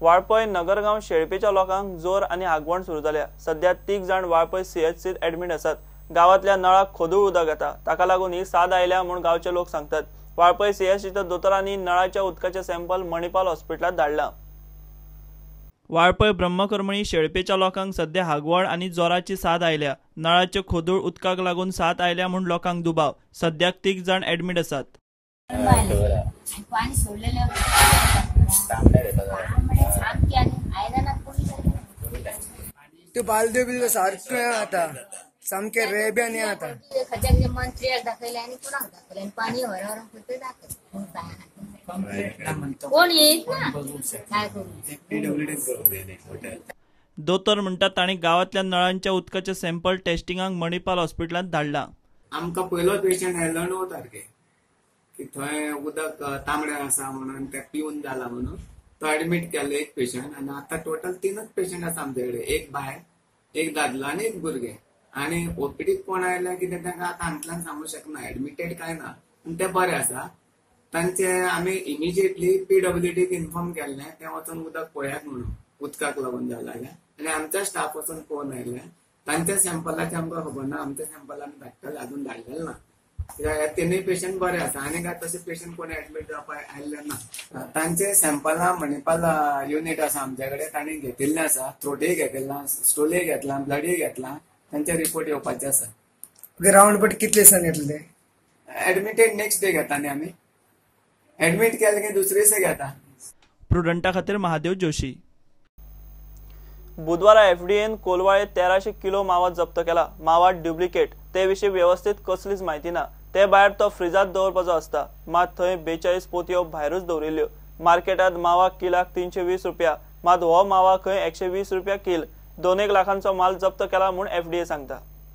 वाळपय नगरगाव शेळपेच्या लोकांक जोर आणि आगवण सुरू झाल्या। सध्या 3 जण वाळपय सीएचसीत ऍडमिट असतात। गावातल्या नळाक खोदूळ उदक येता, ताका लागून ही साद आयल्या म्हणून गावचे लोक सांगतात। वाळपय सीएचसीच्या दोतोरांनी नळाच्या उदकाचे सॅम्पल मणिपाल हॉस्पिटलात धाडला। वाळपय ब्रह्मकर्मणी शेळपेच्या लोकांक सध्या हागवण आणि जोराची साद आयल्या। नळाचे खोदूळ उदकाक लागून साद आयल्या म्हणून लोकांक दुबाव। सध्याक 3 जण ऍडमिट असतात। त्यो बालद्यो बिल्यो सारक्यो आता सामके रेब्याने आता मंत्री दाखयले आणि कोणाक दाखयले पाणी व्हरावर फक्त दाखयले कोण येत ना काय करू। दोतोर म्हणतात ताणी गावातल्या नळांच्या उदकाचे सॅम्पल टेस्टिंगाक मणिपाल हॉस्पिटलात धाडला। आमकां पयलो पेशंट आयलो 9 तारखेक की थंय उदक तांबडे आसा म्हणून ते पिवन जाला म्हणून तो ऍडमिट केलो एक पेशंट आणि आता टोटल 3च पेशंट आसा आमचे कडेन, एक बाय, एक दादलो आणि एक भुरगे। आणि ओपीडीक कोण आयला कितें तांकां आतां हांगतल्यान सांगूंक शकना, ऍडमिटेड काय ना पण ते बरे आसा। तांचे आमी इमिजिएटली पीडब्ल्यूडीक इन्फॉर्म केल्ले ते वचून उदक पळयात म्हणून उदकाक लागून जाला आणि आमचा स्टाफ वचून पळोवन आयले। तांच्या सॅम्पलाचे आमकां खबर ना, आमच्या सॅम्पल आमी धाडटले, अजून धाडलेले ना। हे 3 पेशंट बरे आसा आणि काय तसे पेशंट कोणी ऍडमिट जावपाक आयले ना। तांचे सॅम्पलां मणिपाल युनिट आसा आमचे कडेन, तांणी घेतिल्ले आसा, थ्रोटय घेतिल्ला, स्टोलय घेतला, ब्लडय घेतला, तांचे रिपोर्ट येवपाचे आसा। ग्राउंड बट कितले दिसांनी येतले? ऍडमिटेड नेक्स्ट डे घेता न्ही आमी, ऍडमिट केले की दुसरे दिसा घेता। प्रुडंटा खातीर महादेव जोशी। बुधवारा एफडीएन कोलवाळे 1300 किलो मावा जप्त केला। मावा ड्युप्लिकेट, ते विशीं व्यवस्थित कसलीच म्हायती ना। ते भायर तो फ्रिजात दवरपाचो असता, मात थंय 42 पोतयो भायरूच दवरिल्ल्यो। मार्केटात मावा किलाक 320 रुपया, मात हो मावा खंय 120 रुपया किल। 2 लाखांचो माल जप्त केला म्हूण एफडीए सांगता।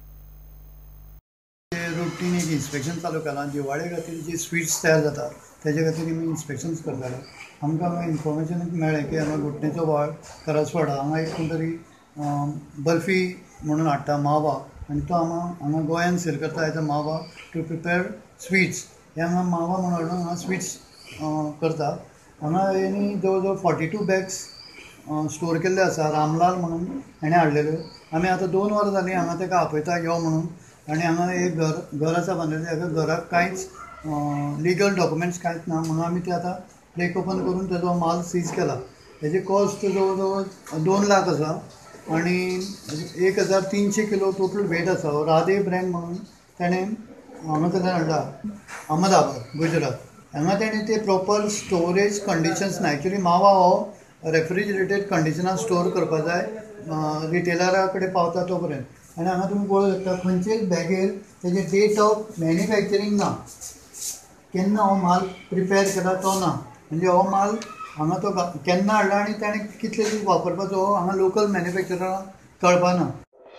रुटीन एक इन्स्पेक्शन चालू केला। दिवाळे खातीर जी स्वीट्स तयार जाता तेजे खातीर आमी इन्स्पेक्शन्स करताले। आमकां इन्फॉर्मेशन मेळ्ळें की हांगा घुटणेचो वाळ करसवाडा हांगा एक कोण तरी बर्फी म्हणून हाडटा मावा, आनी तो हांगा गोंयांत सेल करता एज अ मावा टू प्रिपेर स्वीट्स। हे हांगा मावा म्हणून हाडून हांगा स्वीट्स करता। हांगा हेणी जवळ जवळ 42 बॅग्स स्टोर केल्ले आसा। रामलाल म्हणून हेणें हाडलेल्यो। आमी आतां 2 वरां जालीं हांगा ताका आपयता यो म्हणून, आनी हांगा एक घर आसा बांदिल्लें, हाका घराक कांयच लिगल डॉक्युमेंट्स कांयच ना म्हणून आमी ते आतां ब्रेक ओपन करून तेजो माल सीज केला। हेजी कॉस्ट जवळ जवळ 2 लाख आसा आनी 1300 किलो टोटल वेट आसा। राधे ब्रँड म्हणून ताणें हांगा कडल्यान हाडला, अहमदाबाद गुजरात। हांगा ताणें ते प्रॉपर स्टोरेज कंडिशन्स ना। एक्चुली मावा हो रेफ्रिजरेटेड कंडिशनान स्टोर करपा जाय, रिटेलरा कडेन पावता तो पर्यंत। आनी हांगा तुमी पळोवंक शकता खंयचेच बॅगेर तेजे डेट ऑफ मॅन्युफॅक्चरींग ना, केन्ना हो माल प्रिपेर केला तो ना। म्हणजे हो माल हांगा तो केन्ना हाडला आनी ताणें कितले दीस वापरपाचो हो हांगा लोकल मॅन्युफॅक्चराक कळपाना।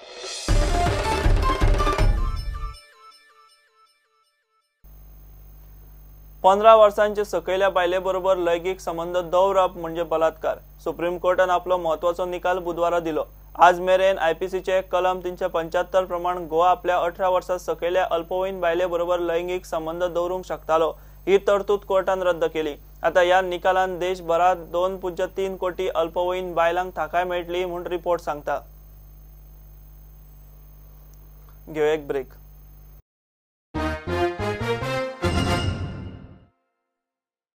15 वर्सांचे सकयल्या बायले बरोबर लैंगिक संबंध दवरप म्हणजे बलात्कार। सुप्रीम कोर्टान आपलो म्हत्वाचो निकाल बुधवारा दिलो। आज मेरेन आयपीसीचे कलम 375 प्रमाण गोवा आपल्या 18 वर्सां सकयल्या अल्पवयीन बायले बरोबर लैंगिक संबंध दवरूंक शकतालो। ही तरतूद कोर्टान रद्द केली। आता या निकालान देशभरात 2.3 कोटी अल्पवयीन बायलांक थाकाय मेळटली म्हूण रिपोर्ट सांगता। घेऊ एक ब्रेक।